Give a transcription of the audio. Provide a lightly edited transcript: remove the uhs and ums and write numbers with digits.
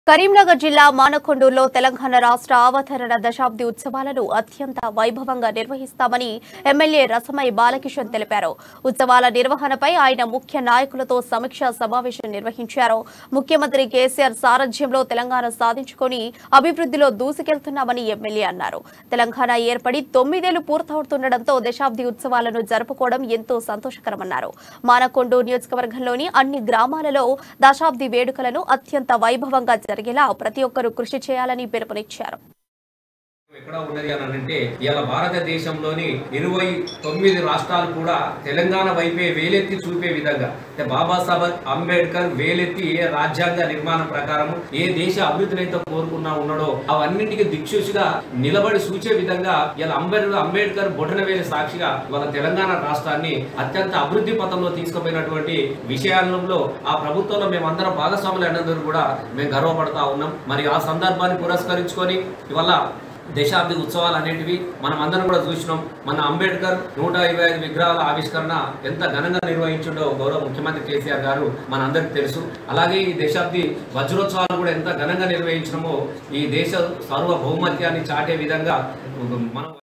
కరీంనగర్ జిల్లా మానకొండూరులో తెలంగాణ రాష్ట్ర అవతరణ దశాబ్ది ఉత్సవాలను అత్యంత వైభవంగా నిర్వహిస్తామని ఎమ్మెల్యే రసమై బాలకిషన్ తెలిపారు. ఉత్సవాల నిర్వహణపై ఆయన ముఖ్య నాయకులతో సమీక్షా సమావేశం నిర్వహించారు. ముఖ్యమంత్రి కేసీఆర్ సారథ్యంలో తెలంగాణ సాధించుకొని అభివృద్ధిలో దూసుకెళ్తున్నామని ఎమ్మెల్యే అన్నారు. తెలంగాణ ఏర్పడి 9 ఏళ్లు పూర్తవుతుండటంతో దశాబ్ది ఉత్సవాలను జరుపుకోవడం ఎంతో సంతోషకరమన్నారు. మానకొండూరు నియోజకవర్గంలోని అన్ని గ్రామాలలో దశాబ్ది వేడుకలను అత్యంత వైభవంగా జరిగేలా ప్రతి ఒక్కరూ కృషి చేయాలని పిలుపునిచ్చారు. ఎక్కడ ఉన్నది అని అంటే ఇవాళ భారతదేశంలోని 29 రాష్ట్రాలు కూడా తెలంగాణ వైపే వేలెత్తి చూపే విధంగా బాబాసాహెబ్ అంబేద్కర్ వేలెత్తి రాజ్యాంగ నిర్మాణం ప్రకారం ఏ దేశ అభివృద్ధిని అయితే కోరుకున్నా ఉన్నాడో అవన్నింటికి దిక్సూచిగా నిలబడి సూచే విధంగా ఇలా అంబేద్కర్ బొటనవేలి సాక్షిగా వాళ్ళ తెలంగాణ రాష్ట్రాన్ని అత్యంత అభివృద్ధి పథంలో తీసుకుపోయినటువంటి విషయాలలో ఆ ప్రభుత్వంలో మేమందరం భాగస్వాములు అయినందుకు కూడా మేము గర్వపడతా ఉన్నాం. మరి ఆ సందర్భాన్ని పురస్కరించుకొని ఇవాళ దశాబ్ది ఉత్సవాలు అనేటివి మనం అందరం కూడా చూసినాం. మన అంబేద్కర్ 125 విగ్రహాల ఆవిష్కరణ ఎంత ఘనంగా నిర్వహించిండో గౌరవ ముఖ్యమంత్రి కేసీఆర్ గారు మనందరికీ తెలుసు. అలాగే ఈ దశాబ్ది వజ్రోత్సవాలు కూడా ఎంత ఘనంగా నిర్వహించడమో ఈ దేశ సార్వభౌమత్యాన్ని చాటే విధంగా మనం